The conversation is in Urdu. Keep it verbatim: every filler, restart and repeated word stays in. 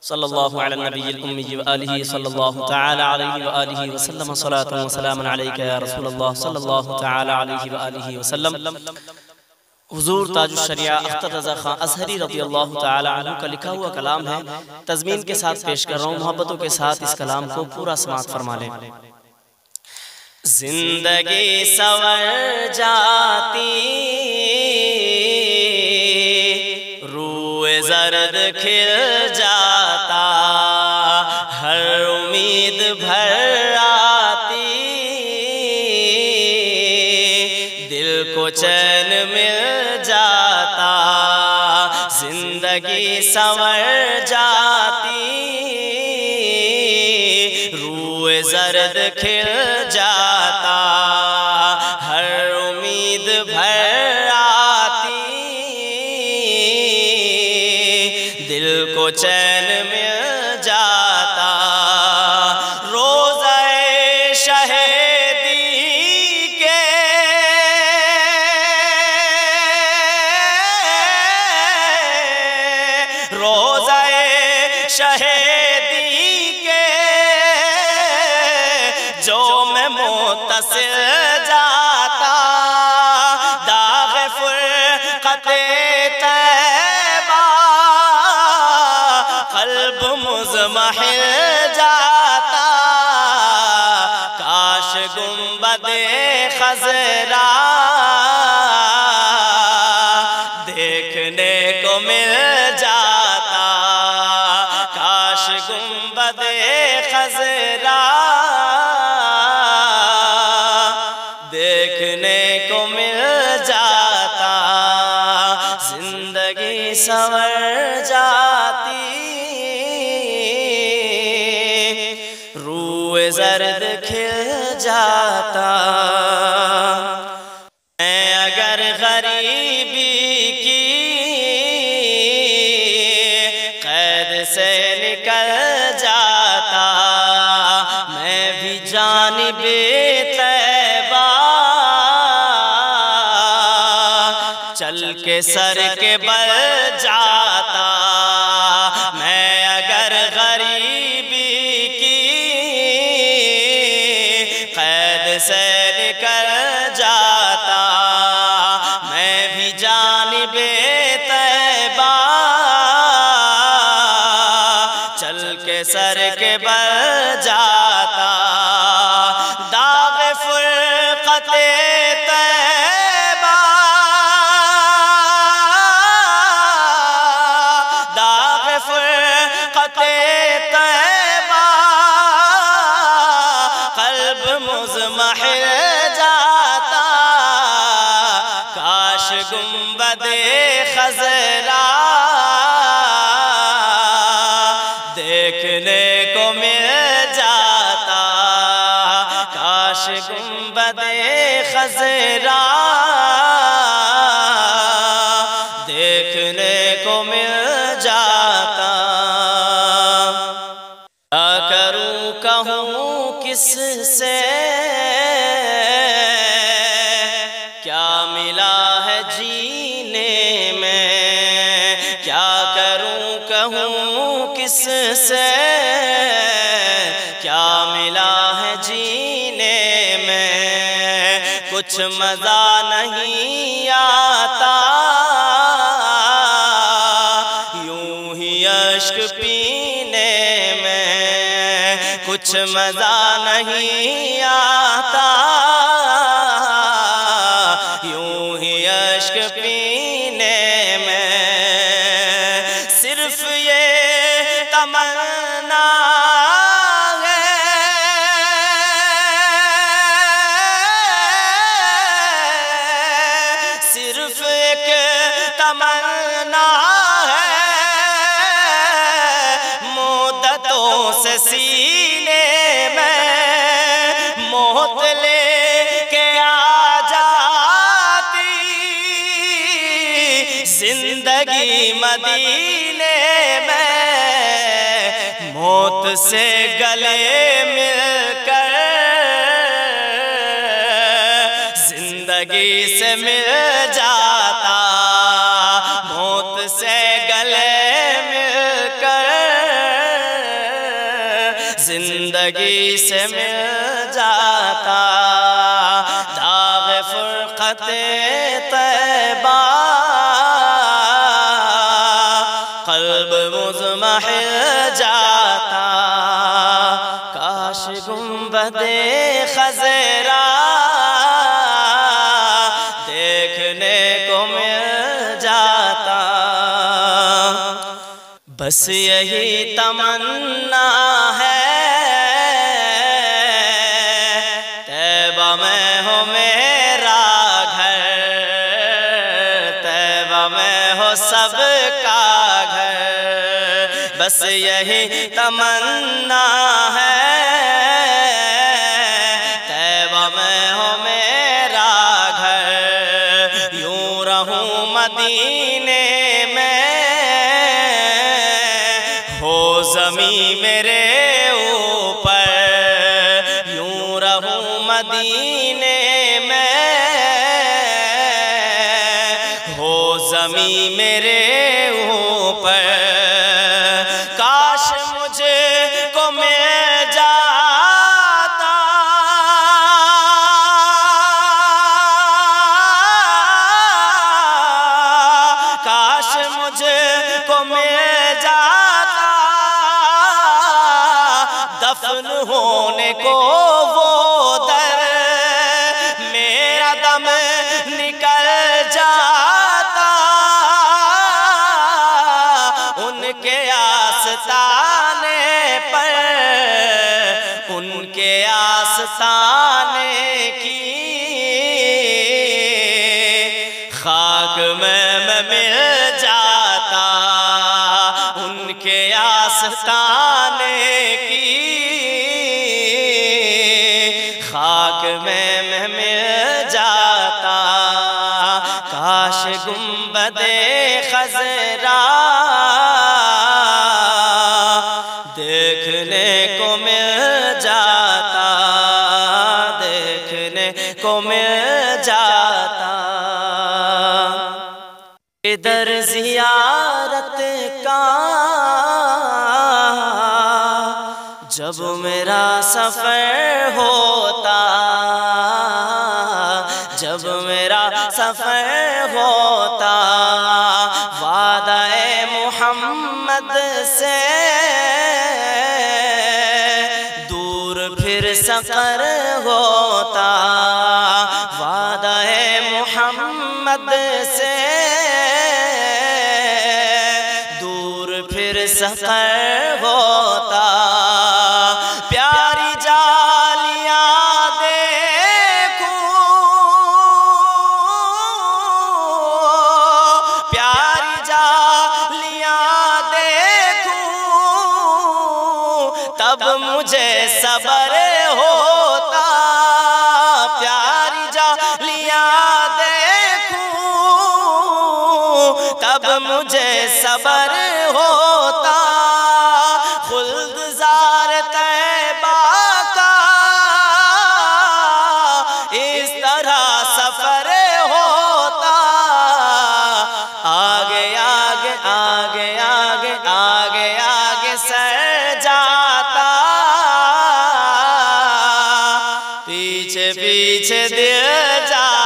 صلی اللہ علی النبی الامی وآلہ صلی اللہ تعالی علیہ وآلہ وسلم صلاة و سلام علیکہ یا رسول اللہ صلی اللہ تعالی علیہ وآلہ وسلم۔ حضور تاج الشریعہ اختر رضا خان ازہری رضی اللہ تعالی عنہ کا لکھا ہوا کلام ہے، تضمین کے ساتھ پیش کر رہا ہوں، محبتوں کے ساتھ اس کلام کو پورا سماعت فرما لیں۔ زندگی سور جاتی روح زرد کھل جاتا، ہر امید بھر آتی، دل کو چین مل جاتا، زندگی سور جاتی روح زرد کھل جاتا، ہر امید بھر آتی، دل کو چین مل جاتا، روزہ شہیدی کے روزہ شہیدی کے جو میں متصل جاتا، داغ فرقت طیبہ قلب مضمحل جاتا، کاش گنبد خضرا دیکھنے کو مل جاتا، کاش گنبد خضرا دیکھنے کو مل جاتا، زندگی سنور جاتی روح زرد کھل جاتا۔ میں اگر غریبی کی قید سے نکل جاتا، میں بھی جانب طیبہ چل کے سر کے بل جاتا، میں اگر غریبی کی قید سے نکل جاتا، میں بھی جانب طیبہ چل کے سر کے بل جاتا، داغ فرقت طیبہ داغ فرقت طیبہ قلب مضمحل جاتا، کاش گنبد خضرا دیکھنے کو مل جاتا، کاش گنبد خضرا دیکھنے کو مل جاتا۔ کیا کروں کہوں کس سے کیا ملا ہے جینے میں، کیا کروں کہوں کس سے کیا ملا ہے جینے میں، کچھ مزہ نہیں آتا، یوں ہی اشک پینے میں، کچھ مزہ نہیں آتا، یوں ہی اشک پینے میں، صرف یہ تمنا ہے صرف ایک تمنا ہے، مدتوں سے سینے میں موت لے کے آ جاتی، زندگی مدینے میں موت سے گلے مل کر زندگی سے مل جاتا، موت سے گلے مل کر زندگی سے مل جاتا داغ فرقت طیبہ قلب مضمحل جاتا کاش گنبد خضرا دیکھنے کو مل جاتا بس یہی تمنا ہے طیبہ میں ہو میرا گھر طیبہ میں ہو سب کا گھر بس یہی تمنا ہے طیبہ میں ہو میرا گھر یوں رہوں مدینے میں ہو زمین میرے اوپر یوں رہوں مدینے میں ہو زمین میرے اوپر کاش مجھے کو مل جاتا کاش مجھے کو مل جاتا دفن ہونے کو وہ در میرا دم نکل جاتا ان کے آستانے پر ان کے آستانے کی خاک میں میں مل جاتا ان کے آستانے کی خاک میں میں مل جاتا کاش گنبد خضرا دیکھنے کو مل جاتا دیکھنے کو مل جاتا ادھر زیارت کا جب میرا سفر ہوتا جب میرا سفر ہوتا وعدہ محمد سے دور پھر سفر ہوتا وعدہ محمد سے دور پھر سفر ہوتا پیاری جالیاں دیکھوں پیاری جالیاں دیکھوں تب مجھے صبر ہوتا پیاری جالیاں دیکھوں تب مجھے صبر ہوتا خلد زار طیبہ کا اس طرح سفر ہوتا آگے آگے آگے آگے آگے آگے سر جاتا پیچھے پیچھے دل جاتا